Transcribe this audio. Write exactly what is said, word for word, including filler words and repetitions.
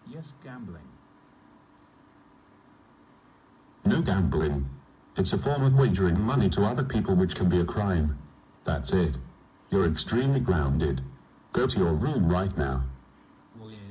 Yes, gambling. No gambling. It's a form of wagering money to other people which can be a crime. That's it. You're extremely grounded. Go to your room right now. Well, yeah.